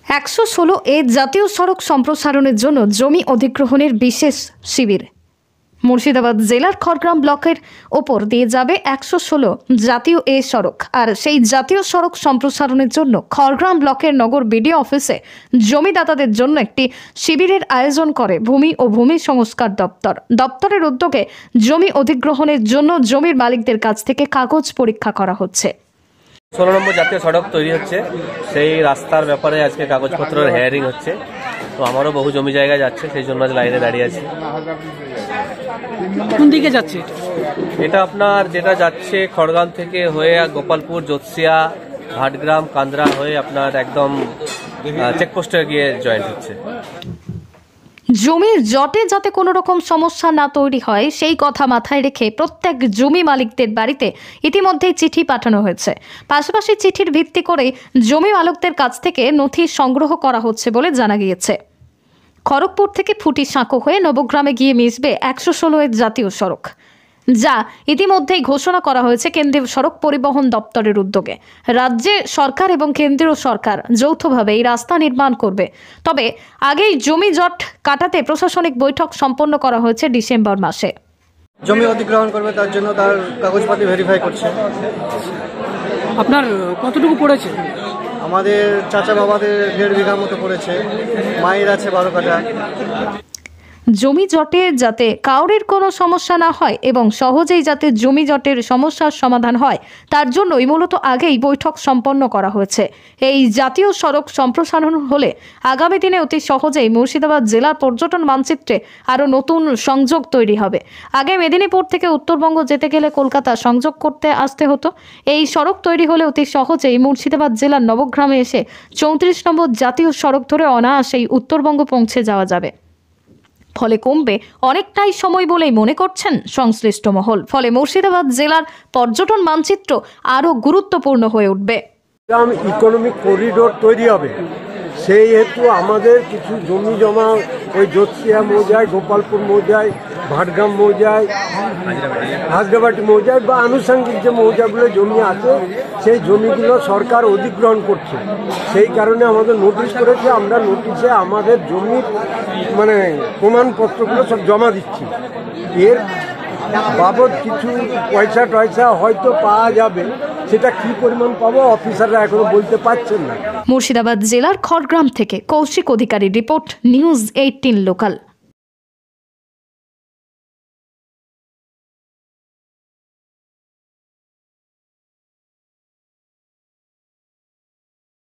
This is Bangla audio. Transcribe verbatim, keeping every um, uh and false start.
একশো ষোলো এ জাতীয় সড়ক সম্প্রসারণের জন্য জমি অধিগ্রহণের বিশেষ শিবির। মুর্শিদাবাদ জেলার খড়গ্রাম ব্লকের ওপর দিয়ে যাবে একশো ষোলো জাতীয় এ সড়ক। আর সেই জাতীয় সড়ক সম্প্রসারণের জন্য খড়গ্রাম ব্লকের নগর বিডিও অফিসে জমিদাতাদের জন্য একটি শিবিরের আয়োজন করে ভূমি ও ভূমি সংস্কার দপ্তর। দপ্তরের উদ্যোগে জমি অধিগ্রহণের জন্য জমির মালিকদের কাছ থেকে কাগজ পরীক্ষা করা হচ্ছে। ষোলো নম্বর জাতীয় সড়ক তৈরি হচ্ছে, সেই রাস্তার ব্যাপারে আজকে কাগজপত্রের হেয়ারিং হচ্ছে। তো আমারও বহু জমি জায়গা যাচ্ছে, সেই জন্য আজ লাইনে দাঁড়িয়ে আছি। কোন দিকে যাচ্ছে এটা? আপনার যেটা যাচ্ছে খড়গ্রাম থেকে হয়ে গোপালপুর, জোৎসিয়া, ভাটগ্রাম, কান্দ্রা হয়ে আপনার একদম চেকপোস্টে গিয়ে জয়েন্ট হচ্ছে। জমির জটে যাতে কোনো রকম সমস্যা না তৈরি হয় সেই কথা মাথায় রেখে প্রত্যেক জমি মালিকদের বাড়িতে ইতিমধ্যেই চিঠি পাঠানো হয়েছে। পাশাপাশি চিঠির ভিত্তি করে জমি মালিকদের কাছ থেকে নথি সংগ্রহ করা হচ্ছে বলে জানা গিয়েছে। খড়গপুর থেকে ফুটি সাঁকো হয়ে নবগ্রামে গিয়ে মিশবে একশো ষোলো এর জাতীয় সড়ক, যা ইতিমধ্যেই ঘোষণা করা হয়েছে কেন্দ্রীয় সড়ক পরিবহন দপ্তরের উদ্যোগে। রাজ্যে সরকার এবং কেন্দ্রীয় সরকার যৌথভাবে এই রাস্তা নির্মাণ করবে। তবে আগেই জমি জট কাটাতে প্রশাসনিক বৈঠক সম্পন্ন করা হয়েছে ডিসেম্বর মাসে। জমি অধিগ্রহণ করবে, তার জন্য তার কাগজপাতি ভেরিফাই করছে। আপনার কতটুকু পড়েছে? আমাদের চাচা বাবাদের দেড় বিঘা মতো পড়েছে, মায়ের আছে বারো কাঠা। জমি জটে যাতে কাউরের কোনো সমস্যা না হয় এবং সহজেই যাতে জমি জটের সমস্যার সমাধান হয় তার জন্যই মূলত আগেই বৈঠক সম্পন্ন করা হয়েছে। এই জাতীয় সড়ক সম্প্রসারণ হলে আগামী দিনে অতি সহজেই মুর্শিদাবাদ জেলার পর্যটন মানচিত্রে আরও নতুন সংযোগ তৈরি হবে। আগে মেদিনীপুর থেকে উত্তরবঙ্গ যেতে গেলে কলকাতা সংযোগ করতে আসতে হতো। এই সড়ক তৈরি হলে অতি সহজেই মুর্শিদাবাদ জেলার নবগ্রামে এসে চৌত্রিশ নম্বর জাতীয় সড়ক ধরে অনায়াসেই উত্তরবঙ্গ পৌঁছে যাওয়া যাবে। ফলে কমবে অনেকটাই সময় বলেই মনে করছেন সংশ্লিষ্ট মহল। ফলে মুর্শিদাবাদ জেলার পর্যটন মানচিত্র আরও গুরুত্বপূর্ণ হয়ে উঠবে। ইকোনমিক করিডোর তৈরি হবে, সেই হেতু আমাদের কিছু জমি জমা ওই জোৎসিয়া মৌজায়, গোপালপুর মৌজায়, ভাটগ্রাম মৌজায়, হাজরাবাটি মৌজায় বা আনুষঙ্গিক যে মৌজাগুলো জমি আছে সেই জমিগুলো সরকার অধিগ্রহণ করছে। সেই কারণে আমাদের নোটিশ করেছে, আমরা নোটিশে আমাদের জমির মানে প্রমাণপত্রগুলো সব জমা দিচ্ছি। এর বাবদ কিছু পয়সা টয়সা হয়তো পাওয়া যাবে, সেটা কি পরিমাণ পাবো অফিসাররা এখনো বলতে পারছেন না। মুর্শিদাবাদ জেলার খড়গ্রাম থেকে Kaushik Adhikari report, news eighteen local.